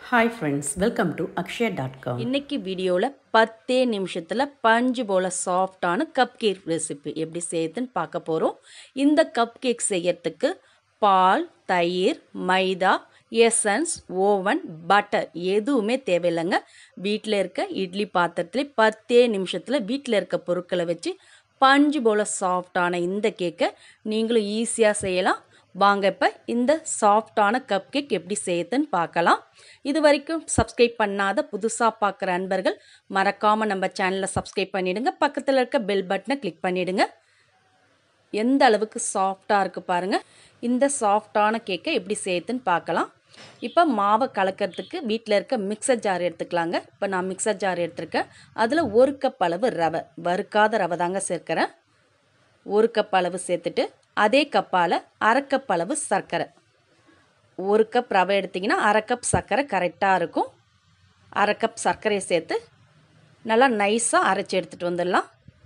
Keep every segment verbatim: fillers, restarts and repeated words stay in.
Hi friends, welcome to akshaya dot com. இன்னைக்கு வீடியோவில் பத்தே நிமிஷத்தில் பஞ்சு போல் சாஃப்டான கப் கேக் ரெசிபி எப்படி செய்யுதுன்னு பார்க்க போகிறோம். இந்த கப் கேக் செய்யறதுக்கு பால், தயிர், மைதா, எசன்ஸ், ஓவன், பட்டர் எதுவுமே தேவையில்லைங்க. வீட்டில் இருக்க இட்லி பாத்திரத்தில் பத்தே நிமிஷத்தில் வீட்டில் இருக்க பொருட்களை வச்சு பஞ்சு போல் சாஃப்டான இந்த கேக்கை நீங்களும் ஈஸியாக செய்யலாம். வாங்க இப்போ இந்த சாஃப்டான கப் கேக் எப்படி செய்யுதுன்னு பார்க்கலாம். இது வரைக்கும் சப்ஸ்கிரைப் பண்ணாத புதுசாக பார்க்குற அன்பர்கள் மறக்காமல் நம்ம சேனலை சப்ஸ்கிரைப் பண்ணிவிடுங்க. பக்கத்தில் இருக்க பெல் பட்டனை கிளிக் பண்ணிவிடுங்க. எந்த அளவுக்கு சாஃப்டாக இருக்குது பாருங்கள். இந்த சாஃப்டான கேக்கை எப்படி செய்யுதுன்னு பார்க்கலாம். இப்போ மாவை கலக்கிறதுக்கு வீட்டில் இருக்க மிக்சர் ஜார் எடுத்துக்கலாங்க. இப்போ நான் மிக்சர் ஜார் எடுத்துருக்கேன். அதில் ஒரு கப் அளவு ரவை, வறுக்காத ரவை தாங்க சேர்க்குறேன். ஒரு கப் அளவு சேர்த்துட்டு அதே கப்பால் அரை கப் அளவு சர்க்கரை, ஒரு கப் ரவை எடுத்திங்கன்னா அரை கப் சர்க்கரை கரெக்டாக இருக்கும். அரை கப் சர்க்கரையை சேர்த்து நல்லா நைஸாக அரைச்சி எடுத்துகிட்டு வந்துடலாம்.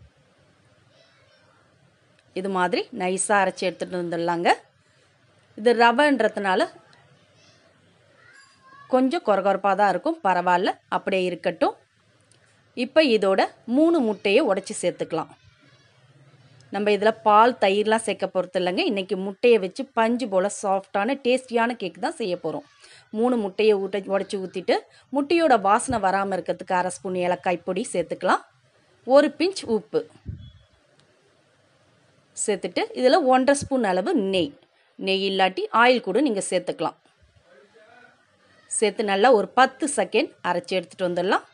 இது மாதிரி நைஸாக அரைச்சி எடுத்துகிட்டு வந்துடலாங்க. இது ரவைன்றதுனால கொஞ்சம் கொரகொரப்பாக தான் இருக்கும், பரவாயில்ல, அப்படியே இருக்கட்டும். இப்போ இதோட மூணு முட்டையை உடைச்சி சேர்த்துக்கலாம். நம்ம இதில் பால், தயிர்லாம் சேர்க்க போகிறது இல்லைங்க. இன்றைக்கி முட்டையை வச்சு பஞ்சு போல் சாஃப்டான டேஸ்டியான கேக் தான் செய்ய போகிறோம். மூணு முட்டையை ஊட்ட உடச்சி ஊற்றிட்டு முட்டையோட வாசனை வராமல் இருக்கிறதுக்கு அரை ஸ்பூன் ஏலக்காய் பொடி சேர்த்துக்கலாம். ஒரு பிஞ்ச் உப்பு சேர்த்துட்டு இதில் ஒன்றரை ஸ்பூன் அளவு நெய், நெய் இல்லாட்டி ஆயில் கூட நீங்கள் சேர்த்துக்கலாம். சேர்த்து நல்லா ஒரு பத்து செகண்ட் அரைச்சி எடுத்துகிட்டு வந்துடலாம்.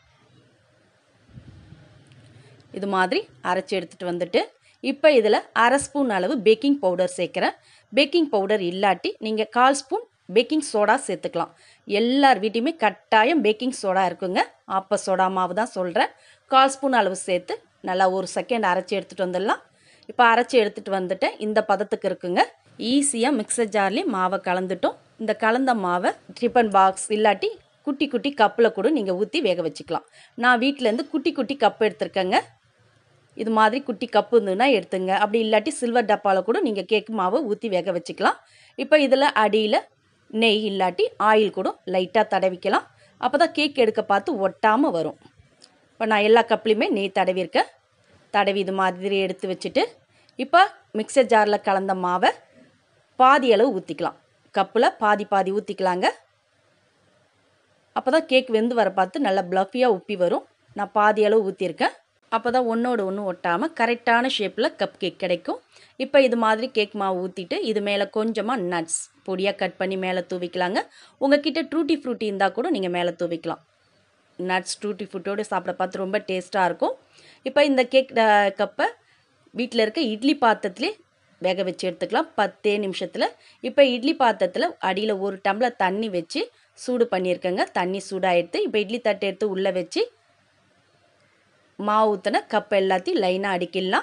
இது மாதிரி அரைச்சி எடுத்துகிட்டு வந்துட்டு இப்போ இதில் அரை ஸ்பூன் அளவு பேக்கிங் பவுடர் சேர்க்குறேன். பேக்கிங் பவுடர் இல்லாட்டி நீங்கள் கால் ஸ்பூன் பேக்கிங் சோடா சேர்த்துக்கலாம். எல்லார் வீட்டையுமே கட்டாயம் பேக்கிங் சோடா இருக்குங்க. ஆப்ப சோடா மாவு தான் சொல்கிறேன். கால் ஸ்பூன் அளவு சேர்த்து நல்லா ஒரு செகண்ட் அரைச்சி எடுத்துகிட்டு வந்துடலாம். இப்போ அரைச்சி எடுத்துகிட்டு வந்துட்டேன். இந்த பதத்துக்கு இருக்குங்க. ஈஸியாக மிக்சர் ஜார்லேயும் மாவை கலந்துட்டோம். இந்த கலந்த மாவை டிஃபன் பாக்ஸ் இல்லாட்டி குட்டி குட்டி கப்பில் கூட நீங்கள் ஊற்றி வேக வச்சுக்கலாம். நான் வீட்டிலேருந்து குட்டி குட்டி கப்பு எடுத்துருக்கேங்க. இது மாதிரி குட்டி கப்பு இருந்ததுன்னா எடுத்துங்க. அப்படி இல்லாட்டி சில்வர் டப்பாவில் கூட நீங்கள் கேக் மாவை ஊற்றி வேக வச்சுக்கலாம். இப்போ இதில் அடியில் நெய் இல்லாட்டி ஆயில் கூட லைட்டாக தடவிக்கலாம். அப்போ தான் கேக் எடுக்க பார்த்து ஒட்டாமல் வரும். இப்போ நான் எல்லா கப்லேயுமே நெய் தடவிருக்கேன். தடவி இது மாதிரி எடுத்து வச்சுட்டு இப்போ மிக்சர் ஜாரில் கலந்த மாவை பாதி அளவு ஊற்றிக்கலாம். கப்பில் பாதி பாதி ஊற்றிக்கலாங்க. அப்போ தான் கேக் வெந்து வர பார்த்து நல்லா ப்ளஃபியாக உப்பி வரும். நான் பாதி அளவு ஊற்றிருக்கேன். அப்போ தான் ஒன்றோடு ஒன்று ஒட்டாமல் கரெக்டான ஷேப்பில் கப் கேக் கிடைக்கும். இப்போ இது மாதிரி கேக் மாவு ஊற்றிட்டு இது மேலே கொஞ்சமாக நட்ஸ் பொடியாக கட் பண்ணி மேலே தூவிக்கலாங்க. உங்கள் கிட்டே ட்ரூட்டி ஃப்ரூட்டி இருந்தால் கூட நீங்கள் மேலே தூவிக்கலாம். நட்ஸ் ட்ரூட்டி ஃப்ரூட்டோடு சாப்பிட பார்த்து ரொம்ப டேஸ்ட்டாக இருக்கும். இப்போ இந்த கேக் கப்பை வீட்டில் இருக்க இட்லி பாத்திரத்துலேயே வேக வச்சு எடுத்துக்கலாம் பத்தே நிமிஷத்தில். இப்போ இட்லி பாத்திரத்தில் அடியில் ஒரு டம்ளர் தண்ணி வச்சு சூடு பண்ணியிருக்கேங்க. தண்ணி சூடாகிடுத்து. இப்போ இட்லி தட்டை எடுத்து உள்ளே வச்சு மாவு ஊற்றின கப் எல்லாத்தையும் லைனாக அடிக்கலாம்.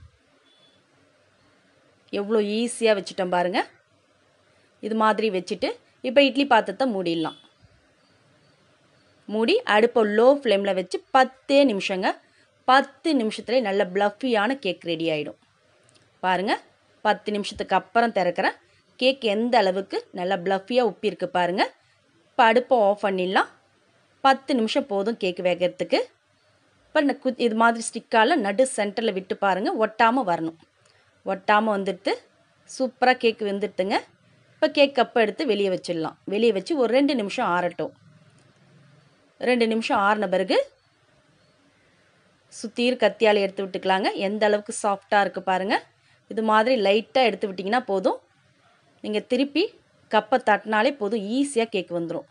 எவ்வளோ ஈஸியாக வச்சுட்டோம் பாருங்கள். இது மாதிரி வச்சுட்டு இப்போ இட்லி பாத்திரத்தை மூடிடலாம். மூடி அடுப்பை லோ ஃப்ளேமில் வச்சு பத்தே நிமிஷங்க. பத்து நிமிஷத்துலேயே நல்ல ப்ளஃபியான கேக் ரெடி ஆகிடும். பாருங்கள், பத்து நிமிஷத்துக்கு அப்புறம் திறக்கிறேன். கேக் எந்த அளவுக்கு நல்லா ப்ளஃபியாக உப்பி இருக்குது பாருங்கள். இப்போ அடுப்பை ஆஃப் பண்ணிடலாம். பத்து நிமிஷம் போதும் கேக் வேகிறதுக்கு. இப்போ இது மாதிரி ஸ்டிக்கால் நடு சென்டரில் விட்டு பாருங்கள், ஒட்டாமல் வரணும். ஒட்டாமல் வந்துடுத்து சூப்பராக கேக் வெந்துடுத்துங்க. இப்போ கேக் கப்பை எடுத்து வெளியே வச்சிடலாம். வெளியே வச்சு ஒரு ரெண்டு நிமிஷம் ஆறட்டும். ரெண்டு நிமிஷம் ஆறின பிறகு சுத்தீர் கத்தியால் எடுத்து விட்டுக்கலாங்க. எந்த அளவுக்கு சாஃப்டாக இருக்குது பாருங்கள். இது மாதிரி லைட்டாக எடுத்து விட்டிங்கன்னா போதும். நீங்கள் திருப்பி கப்பை தட்டினாலே போதும், ஈஸியாக கேக் வந்துடும்.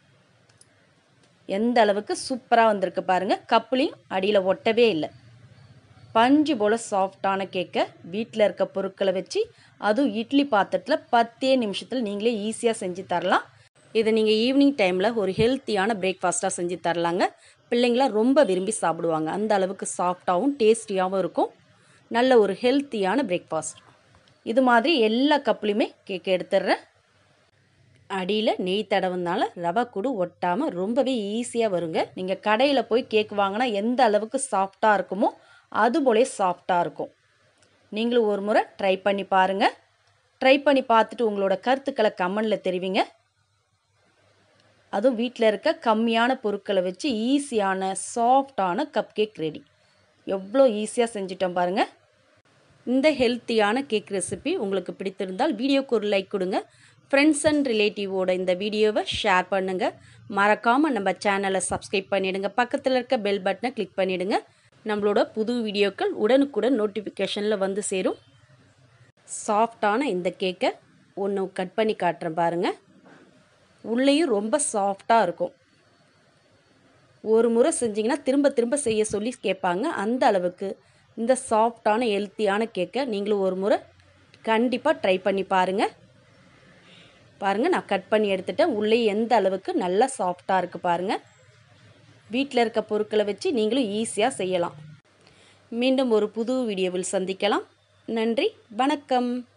எந்த அளவுக்கு சூப்பராக வந்திருக்கு பாருங்கள். கப்புலையும் அடியில் ஒட்டவே இல்லை. பஞ்சு போல் சாஃப்டான கேக்கை வீட்டில் இருக்க பொருட்களை வச்சு அதுவும் இட்லி பாத்திரத்தில் பத்தே நிமிஷத்தில் நீங்களே ஈஸியாக செஞ்சு தரலாம். இதை நீங்கள் ஈவினிங் டைமில் ஒரு ஹெல்த்தியான பிரேக்ஃபாஸ்ட்டாக செஞ்சு தரலாங்க. பிள்ளைங்களாம் ரொம்ப விரும்பி சாப்பிடுவாங்க. அந்த அளவுக்கு சாஃப்டாகவும் டேஸ்டியாகவும் இருக்கும். நல்ல ஒரு ஹெல்த்தியான பிரேக்ஃபாஸ்ட். இது மாதிரி எல்லா கப்புலையுமே கேக் எடுத்துடுறேன். அடியில் நெய் தடவுனால ரவை கூட ஒட்டாமல் ரொம்பவே ஈஸியாக வருங்க. நீங்கள் கடையில் போய் கேக் வாங்கினா எந்த அளவுக்கு சாஃப்டாக இருக்குமோ அதுபோலே சாஃப்டாக இருக்கும். நீங்களும் ஒரு முறை ட்ரை பண்ணி பாருங்கள். ட்ரை பண்ணி பார்த்துட்டு உங்களோட கருத்துக்களை கமெண்டில் தெரிவிங்க. அதுவும் வீட்டில் இருக்க கம்மியான பொருட்களை வச்சு ஈஸியான சாஃப்டான கப் கேக் ரெடி. எவ்வளோ ஈஸியாக செஞ்சிட்டோம் பாருங்கள். இந்த ஹெல்த்தியான கேக் ரெசிபி உங்களுக்கு பிடித்திருந்தால் வீடியோக்கு ஒரு லைக் கொடுங்க. ஃப்ரெண்ட்ஸ் அண்ட் ரிலேட்டிவோட இந்த வீடியோவை ஷேர் பண்ணுங்கள். மறக்காமல் நம்ம சேனலை சப்ஸ்கிரைப் பண்ணிவிடுங்க. பக்கத்தில் இருக்க பெல் பட்டனை கிளிக் பண்ணிவிடுங்க. நம்மளோட புது வீடியோக்கள் உடனுக்குடன் நோட்டிஃபிகேஷனில் வந்து சேரும். சாஃப்டான இந்த கேக்கை ஒன்று கட் பண்ணி காட்டுறேன் பாருங்கள். உள்ளேயும் ரொம்ப சாஃப்டாக இருக்கும். ஒரு முறை செஞ்சிங்கன்னா திரும்ப திரும்ப செய்ய சொல்லி கேட்பாங்க. அந்த அளவுக்கு இந்த சாஃப்டான ஹெல்த்தியான கேக்கை நீங்களும் ஒரு முறை கண்டிப்பாக ட்ரை பண்ணி பாருங்கள். பாருங்கள், நான் கட் பண்ணி எடுத்துட்டேன். உள்ளே எந்த அளவுக்கு நல்லா சாஃப்டாக இருக்குது பாருங்கள். வீட்டில் இருக்க பொருட்களை வச்சு நீங்களும் ஈஸியாக செய்யலாம். மீண்டும் ஒரு புது வீடியோவில் சந்திக்கலாம். நன்றி, வணக்கம்.